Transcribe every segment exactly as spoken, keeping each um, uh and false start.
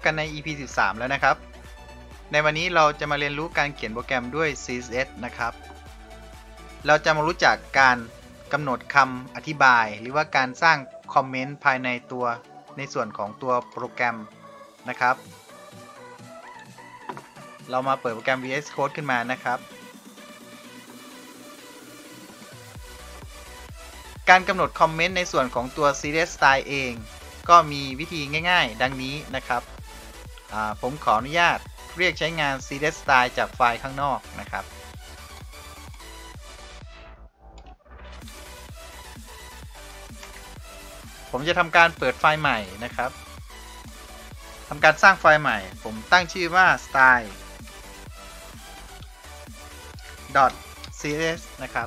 กันใน อี พี สิบสาม แล้วนะครับในวันนี้เราจะมาเรียนรู้การเขียนโปรแกรมด้วย ซี เอส เอส นะครับเราจะมารู้จักการกำหนดคำอธิบายหรือว่าการสร้างคอมเมนต์ภายในตัวในส่วนของตัวโปรแกรมนะครับเรามาเปิดโปรแกรม วี เอส Code ขึ้นมานะครับการกำหนดคอมเมนต์ในส่วนของตัว ซี เอส Style เองก็มีวิธีง่ายๆดังนี้นะครับผมขออนุญาตเรียกใช้งาน ซี เอส Style จากไฟล์ข้างนอกนะครับผมจะทำการเปิดไฟล์ใหม่นะครับทำการสร้างไฟล์ใหม่ผมตั้งชื่อว่า style .cs นะครับ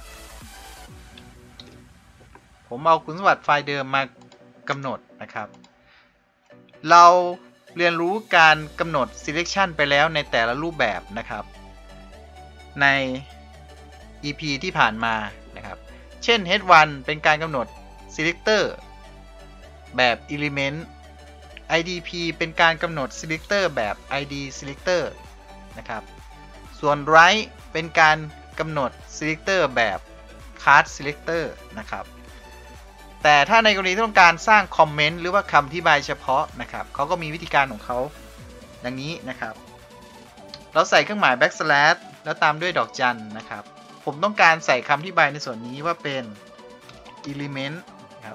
ผมเอาคุณสมบัติไฟล์เดิมมากำหนดนะครับเราเรียนรู้การกำหนด selection ไปแล้วในแต่ละรูปแบบนะครับใน อี พี ที่ผ่านมานะครับเช่น เฮด วัน เป็นการกำหนด selector แบบ element ไอ ดี พี เป็นการกำหนด selector แบบ ไอ ดี selector นะครับส่วน right เป็นการกำหนด selector แบบ class selector นะครับแต่ถ้าในกรณีที่ต้องการสร้างคอมเมนต์หรือว่าคำอธิบายเฉพาะนะครับเขาก็มีวิธีการของเขาดังนี้นะครับเราใส่เครื่องหมาย backslash แล้วตามด้วยดอกจันนะครับผมต้องการใส่คำอธิบายในส่วนนี้ว่าเป็น element ครับ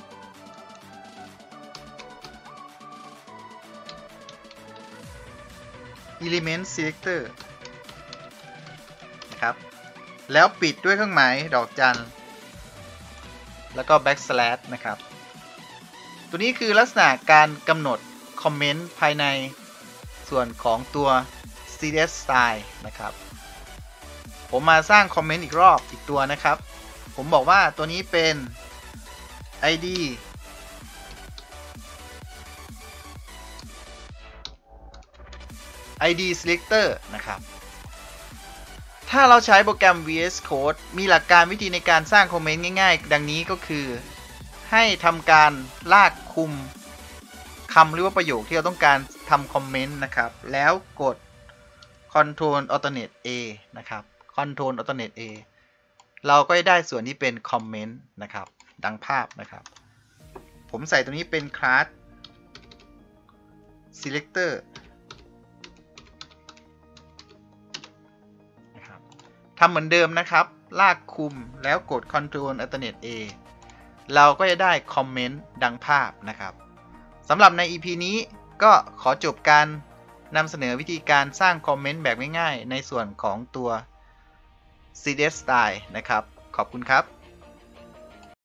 element selector นะครับแล้วปิดด้วยเครื่องหมายดอกจันแล้วก็ backslash นะครับตัวนี้คือลักษณะการกำหนดคอมเมนต์ภายในส่วนของตัว ซี เอส Style นะครับผมมาสร้างคอมเมนต์อีกรอบอีกตัวนะครับผมบอกว่าตัวนี้เป็น ไอ ดี ไอ ดี selector นะครับถ้าเราใช้โปรแกรม วี เอส Code มีหลักการวิธีในการสร้างคอมเมนต์ง่ายๆดังนี้ก็คือให้ทำการลากคุมคำหรือว่าประโยคที่เราต้องการทำคอมเมนต์นะครับแล้วกด Control Alternate A นะครับ Control Alternate A เราก็ได้ส่วนที่เป็นคอมเมนต์นะครับดังภาพนะครับผมใส่ตัวนี้เป็น class selectorทำเหมือนเดิมนะครับลากคุมแล้วกด Control Alternate A เราก็จะได้คอมเมนต์ดังภาพนะครับสำหรับใน อี พี นี้ก็ขอจบการนำเสนอวิธีการสร้างคอมเมนต์แบบง่ายๆในส่วนของตัว ซี เอส Style นะครับขอบคุณครับ